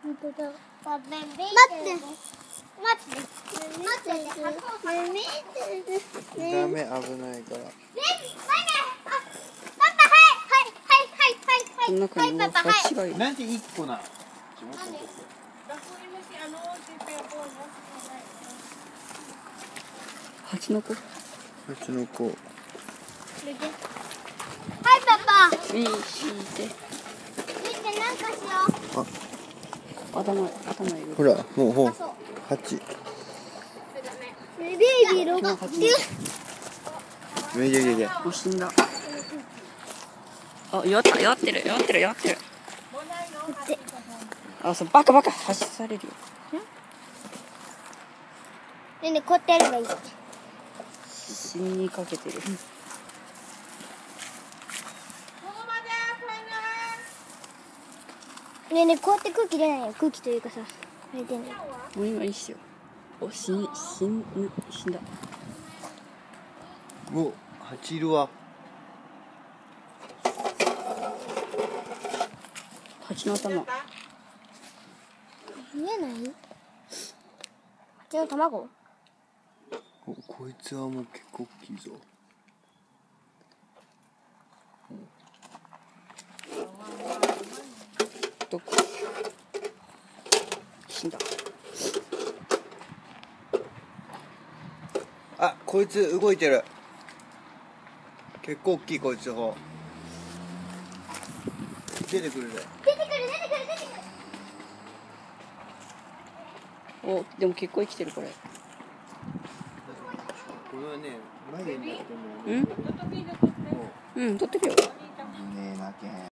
本当だ。待って。 ダメ、危ないから。 この中に蜂がいる。 なんで1個なの？ 蜂の子。 蜂の子。 はいパパ。 いい、敷いて。 なんかしよう。 頭いる。 ほら、もう蜂。 ベイビー6匹。 もう死んだ。あ、酔ってる。あ、そう、バカ発射されるよ。 ねえ、こうやってやればいい。 死にかけてる。 ねえ、こうやって空気出ないよ。空気というかさ、あれ出ない。 もう今いいっすよ。お、死んだ。 お、蜂いるわ。 蜂の頭。 見えない？蜂の卵？ お、こいつはもう結構大きいぞ。 どこ？死んだ。 あ、こいつ動いてる。結構大きいこいつの方。出てくるぜ。 お、でも結構生きてるこれ。 これはね、眉毛になっても。 うん、取ってるよ。 ねえ、なきゃ。